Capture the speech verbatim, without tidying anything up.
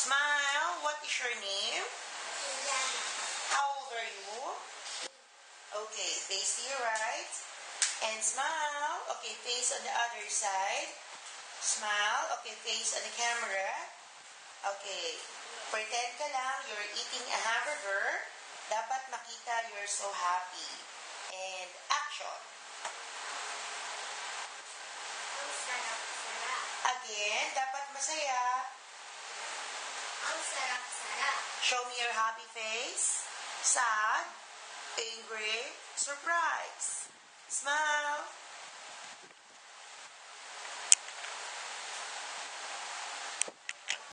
Smile. What is your name? Julyana. How old are you? Okay, face to your right. And smile. Okay, face on the other side. Smile. Okay, face on the camera. Okay. Pretend ka lang you're eating a hamburger. Dapat makita you're so happy. And action. Ang sarap-sarap. Again, dapat masaya. Ang sarap-sarap. Show me your happy face. Sad, angry, surprise. Smile.